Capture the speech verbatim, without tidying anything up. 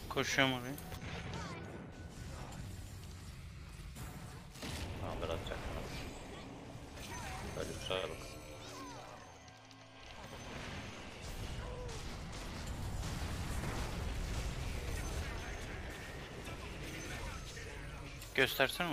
Koşuyorum oraya. Tamamdır atacak bana. Böyle bir şey bak. Göstersene.